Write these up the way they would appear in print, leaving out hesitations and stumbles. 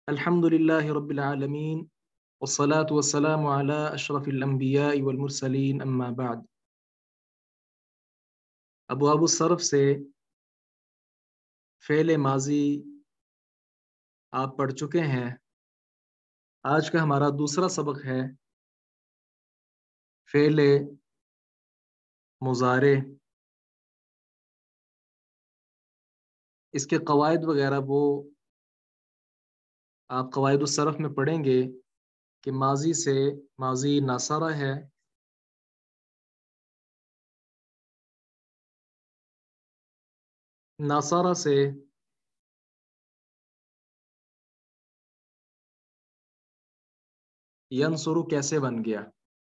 الحمد لله رب العالمين والصلاة والسلام على أشرف الأنبياء والمرسلين أما بعد. ابواب الصرف سے فعل ماضی آپ پڑھ چکے ہیں. آج کا ہمارا دوسرا سبق ہے فعل مضارع. اس کے قواعد وغیرہ وہ آپ قواعد الصرف میں پڑھیں گے کہ ماضی سے ماضی ناصرہ ہے، ناصرہ سے ینصرو کیسے بن گیا.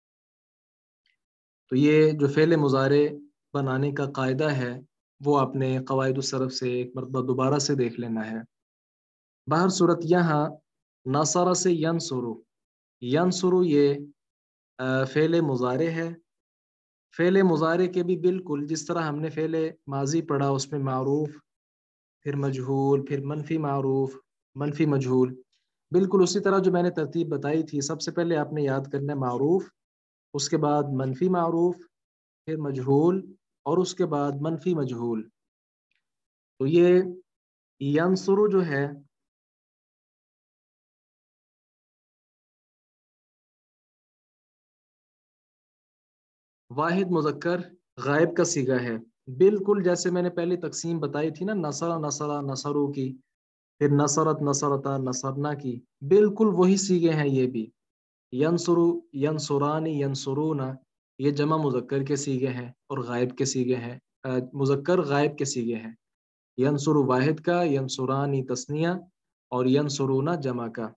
تو یہ جو فعل مضارع بنانے کا قاعدہ ہے وہ آپ نے قواعد الصرف سے ایک مرتبہ دوبارہ سے دیکھ لینا ہے. باہر صورت یہاں ناصرہ سے ینصرو، ینصرو یہ فعل مضارع ہے. فعل مضارع کے بھی بالکل جس طرح ہم نے فعل ماضی پڑھا اس میں معروف، پھر مجہول، پھر منفی معروف، منفی مجہول، بالکل اسی طرح جو میں نے ترتیب بتائی تھی. سب سے پہلے آپ نے یاد کرنا ہے معروف، اس کے بعد منفی معروف، پھر مجہول، اور اس کے بعد منفی مجہول. تو یہ ینصرو جو ہے واحد مذکر غائب کا صیغہ ہے، بالکل جیسے میں نے پہلی تقسیم بتائی تھی نا، نصرہ نصرہ نصرو کی، پھر نصرت نصرتا نصرنا کی، بالکل وہی صیغے ہیں یہ بھی. ینصرو، ینصرانی، ینصرونا، یہ جمع مذکر کے صیغے ہیں اور غائب کے صیغے ہیں، مذکر غائب کے صیغے ہیں. ینصرو واحد کا، ینصرانی تثنیہ، اور ینصرونا جمع کا.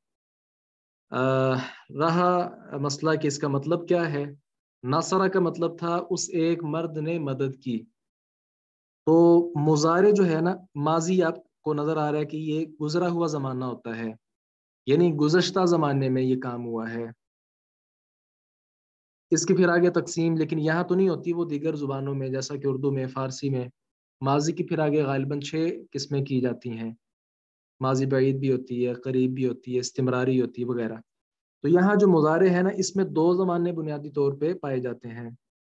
رہا مسئلہ کہ اس کا مطلب کیا ہے. ناصرہ کا مطلب تھا اس ایک مرد نے مدد کی. تو مضارع جو ہے نا، ماضی آپ کو نظر آ رہا ہے کہ یہ گزرا ہوا زمانہ ہوتا ہے، یعنی گزشتہ زمانے میں یہ کام ہوا ہے. اس کی پھر آگے تقسیم لیکن یہاں تو نہیں ہوتی، وہ دیگر زبانوں میں جیسا کہ اردو میں، فارسی میں ماضی کی پھر آگے غالباً 6 قسمیں کی جاتی ہیں. ماضی بعید بھی ہوتی ہے، قریب بھی ہوتی ہے، استمراری ہوتی ہے وغیرہ. تو یہاں جو مضارع ہے نا، اس میں 2 زمانے بنیادی طور پہ پائے جاتے ہیں،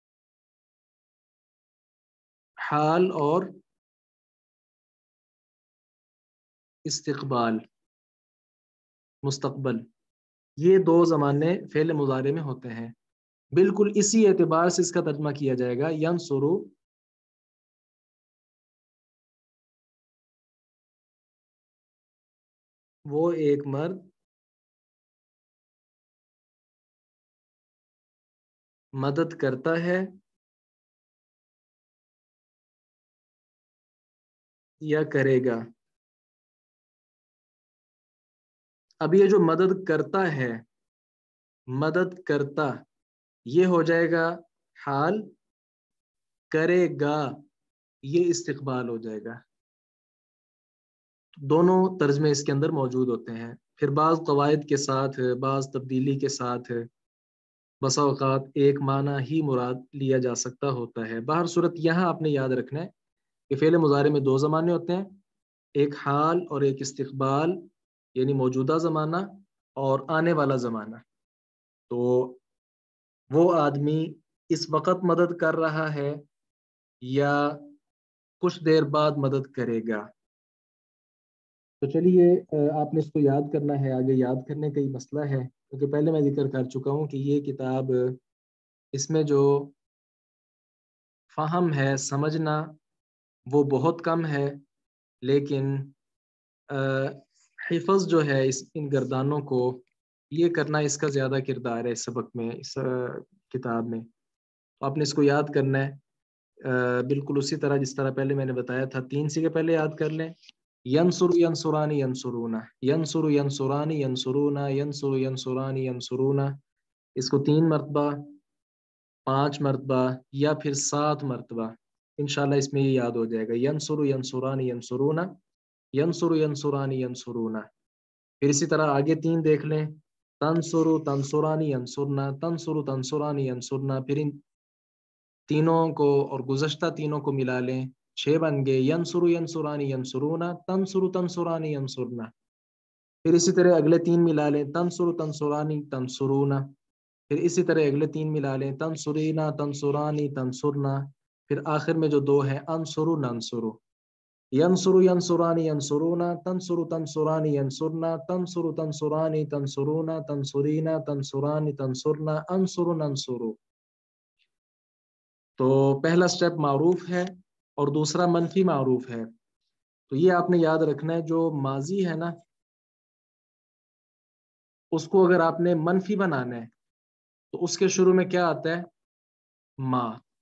حال اور استقبال، مستقبل. یہ 2 زمانے فعل مضارع میں ہوتے ہیں. بالکل اسی اعتبار سے اس کا ترجمہ کیا جائے گا. ینصرو وہ ایک مرد مدد کرتا ہے یا کرے گا. اب یہ جو مدد کرتا ہے، مدد کرتا، یہ ہو جائے گا حال، کرے گا یہ استقبال ہو جائے گا. دونوں ترجمے اس کے اندر موجود ہوتے ہیں. پھر بعض قواعد کے ساتھ، بعض تبدیلی کے ساتھ بسا اوقات ایک معنی ہی مراد لیا جا سکتا ہوتا ہے. باہر صورت یہاں آپ نے یاد رکھنا ہے کہ فعل مضارع میں 2 زمانے ہوتے ہیں، ایک حال اور ایک استقبال، یعنی موجودہ زمانہ اور آنے والا زمانہ. تو وہ آدمی اس وقت مدد کر رہا ہے یا کچھ دیر بعد مدد کرے گا. تو چلیے آپ نے اس کو یاد کرنا ہے، آگے یاد کرنے کا ہی مسئلہ ہے، کیونکہ پہلے میں ذکر کر چکا ہوں کہ یہ کتاب، اس میں جو فہم ہے، سمجھنا، وہ بہت کم ہے، لیکن حفظ جو ہے ان گردانوں کو یہ کرنا اس کا زیادہ کردار ہے اس سبق میں، اس کتاب میں. تو آپ نے اس کو یاد کرنا ہے بالکل اسی طرح جس طرح پہلے میں نے بتایا تھا. 3 سے پہلے یاد کر لیں. ینصر ینصرانی ینصرونا، ینصر ینصرانی ینصرونا، ینصر ینصرانی ینصرونا. اس کو 3 مرتبہ، 5 مرتبہ یا پھر 7 مرتبہ انشاءاللہ اس میں یہ یاد ہو جائے گا. ینصر ینصرانی ینصرونا، ینصر ینصرانی ینصرونا. پھر اسی طرح آگے 3 دیکھ لیں. تنصر تنصرانی ینصرنا، تنصر تنصرانی ینصرنا. پھر ان تینوں کو اور گزشتہ تینوں کو ملا لیں، 6 بن گئے. ینصر ینصرانی ینصرونا، تنصر تنصرانی ینصرنا. پھر اسی طرح اگلے 3 ملا لیں، تنصر تنصرانی تنصرونا، پھر اسی طرح اگلے 3 ملا لیں، تنصرینا تنصرانی تنصرنا، پھر آخر میں جو 2 ہیں انصرو ننصرو، ینصرو ینصرانی ینصرونا، تنصرو تنصرانی ینصرنا، تنصرو تنصرانی تنصرونا، تنصرینا تنصرانی تنصرنا، انصرو ننصرو۔ تو پہلا سٹیپ معروف ہے اور دوسرا منفی معروف ہے۔ تو یہ آپ نے یاد رکھنا ہے، جو ماضی ہے نا اس کو اگر آپ نے منفی بنانا ہے تو اس کے شروع میں کیا آتا ہے؟ ما۔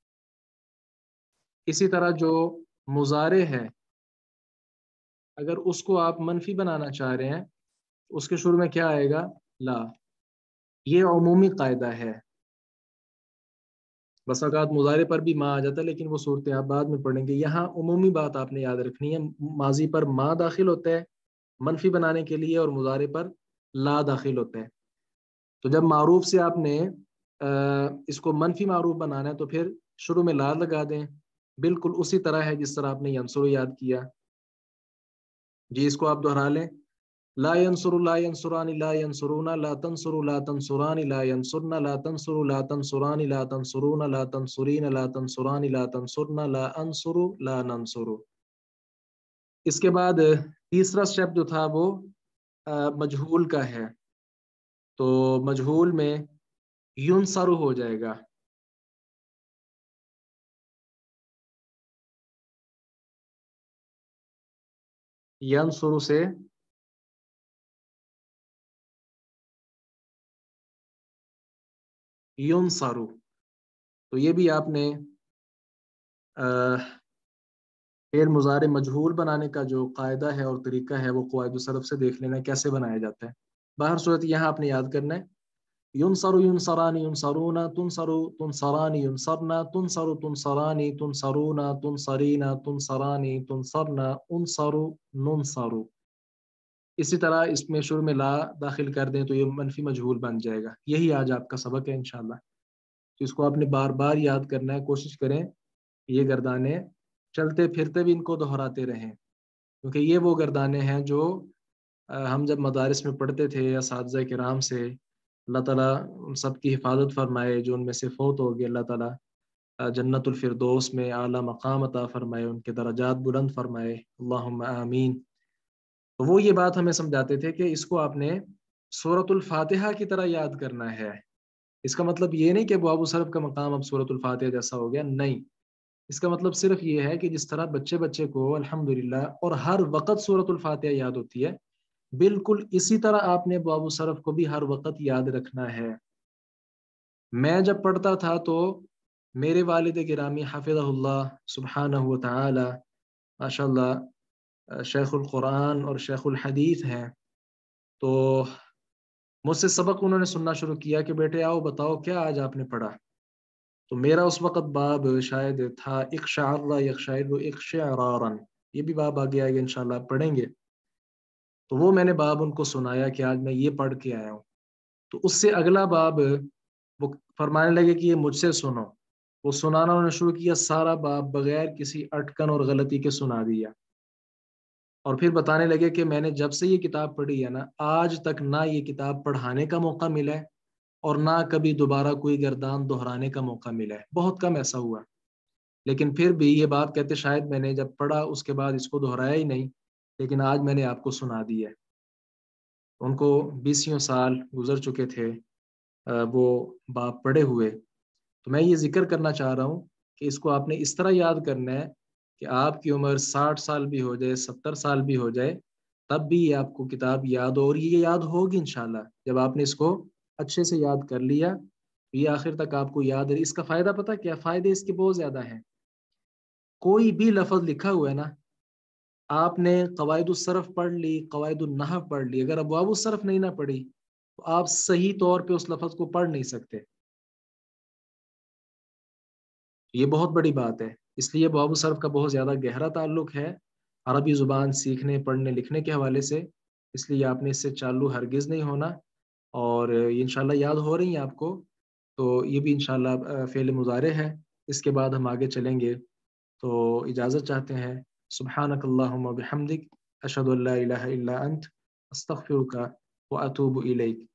اسی طرح جو مضارع ہے اگر اس کو آپ منفی بنانا چاہ رہے ہیں اس کے شروع میں کیا آئے گا؟ لا۔ یہ عمومی قاعدہ ہے، بس اوقات مضارع پر بھی ما آ جاتا ہے لیکن وہ صورتیں آپ بعد میں پڑھیں گے۔ یہاں عمومی بات آپ نے یاد رکھنی ہے، ماضی پر ما داخل ہوتا ہے منفی بنانے کے لیے اور مضارع پر لا داخل ہوتا ہے۔ تو جب معروف سے آپ نے اس کو منفی معروف بنانا ہے تو پھر شروع میں لا لگا دیں، بالکل اسی طرح ہے جس طرح آپ نے ینصرو یاد کیا۔ جی اس کو آپ دہرا لیں، لا ینصر لا ینصران لا ینصرون لا تنصر لا تنصران لا ینصرن لا تنصر لا تنصران لا تنصرون لا تنصرین لا تنصران لا تنصرن لا انصر لا ننصر۔ اس کے بعد تیسرا سٹیپ جو تھا وہ مجہول کا ہے، تو مجہول میں ینصر ہو جائے گا، ینصر سے ینصر۔ تو یہ بھی آپ نے فعل مضارع مجہول بنانے کا جو قاعدہ ہے اور طریقہ ہے وہ قواعد الصرف سے دیکھ لینا کیسے بنایا جاتا ہے۔ باہر صورت یہاں آپ نے یاد کرنا ہے، ینصر ینصران ینصرون تنصر تنصران ینصرن تنصر تنصران تنصرون تنصرین تنصران تنصرن انصر ننصر۔ اسی طرح اس میں شروع میں لا داخل کر دیں تو یہ منفی مجہول بن جائے گا۔ یہی آج آپ کا سبق ہے انشاءاللہ، تو اس کو آپ نے بار بار یاد کرنا ہے، کوشش کریں یہ گردانے چلتے پھرتے بھی ان کو دہراتے رہیں، کیونکہ یہ وہ گردانے ہیں جو ہم جب مدارس میں پڑھتے تھے اساتذہ کرام سے، اللہ تعالیٰ ان سب کی حفاظت فرمائے، جو ان میں سے فوت ہو گئے اللہ تعالیٰ جنت الفردوس میں اعلیٰ مقام عطا فرمائے، ان کے درجات بلند فرمائے، اللہم آمین۔ تو وہ یہ بات ہمیں سمجھاتے تھے کہ اس کو آپ نے سورۃ الفاتحہ کی طرح یاد کرنا ہے۔ اس کا مطلب یہ نہیں کہ ابواب الصرف کا مقام اب سورۃ الفاتحہ جیسا ہو گیا، نہیں، اس کا مطلب صرف یہ ہے کہ جس طرح بچے کو الحمدللہ اور ہر وقت سورۃ الفاتحہ یاد ہوتی ہے، بالکل اسی طرح آپ نے ابواب الصرف کو بھی ہر وقت یاد رکھنا ہے۔ میں جب پڑھتا تھا تو میرے والد گرامی حفظہ اللہ سبحانہ و تعالی ماشاء اللہ شیخ القرآن اور شیخ الحدیث ہیں، تو مجھ سے سبق انہوں نے سننا شروع کیا کہ بیٹے آؤ بتاؤ کیا آج آپ نے پڑھا۔ تو میرا اس وقت باب شاید تھا اقشعر یقشعر اقشعرارا، یہ بھی باب آگے آئے گا انشاءاللہ آپ پڑھیں گے۔ تو وہ میں نے باب ان کو سنایا کہ آج میں یہ پڑھ کے آیا ہوں، تو اس سے اگلا باب وہ فرمانے لگے کہ یہ مجھ سے سنو، وہ سنانا انہوں نے شروع کیا، سارا باب بغیر کسی اٹکن اور غلطی کے سنا دیا، اور پھر بتانے لگے کہ میں نے جب سے یہ کتاب پڑھی ہے نا آج تک نہ یہ کتاب پڑھانے کا موقع ملا ہے اور نہ کبھی دوبارہ کوئی گردان دہرانے کا موقع ملا ہے، بہت کم ایسا ہوا، لیکن پھر بھی یہ بات کہتے شاید میں نے جب پڑھا اس کے بعد اس کو دہرایا ہی نہیں، لیکن آج میں نے آپ کو سنا دی ہے۔ ان کو 20 سال گزر چکے تھے وہ باب پڑھے ہوئے، تو میں یہ ذکر کرنا چاہ رہا ہوں کہ اس کو آپ نے اس طرح یاد کرنا ہے کہ آپ کی عمر 60 سال بھی ہو جائے 70 سال بھی ہو جائے تب بھی یہ آپ کو کتاب یاد ہو، اور یہ یاد ہوگی انشاءاللہ جب آپ نے اس کو اچھے سے یاد کر لیا، یہ آخر تک آپ کو یاد ہے۔ اس کا فائدہ پتہ کیا فائدے اس کے بہت زیادہ ہیں۔ کوئی بھی لفظ لکھا ہوا ہے نا، آپ نے قواعد الصرف پڑھ لی، قواعد النحو پڑھ لی، اگر ابواب الصرف نہیں نہ پڑھی تو آپ صحیح طور پہ اس لفظ کو پڑھ نہیں سکتے، یہ بہت بڑی بات ہے۔ اس لیے ابواب الصرف کا بہت زیادہ گہرا تعلق ہے عربی زبان سیکھنے پڑھنے لکھنے کے حوالے سے، اس لیے آپ نے اس سے چالو ہرگز نہیں ہونا، اور یہ انشاءاللہ یاد ہو رہی ہیں آپ کو، تو یہ بھی انشاءاللہ فعل مضارع ہے۔ اس کے بعد ہم آگے چلیں گے، تو اجازت چاہتے ہیں۔ سبحانک اللہم و بحمدک اشہد ان لا الہ الا انت استغفرک و اتوب الیک.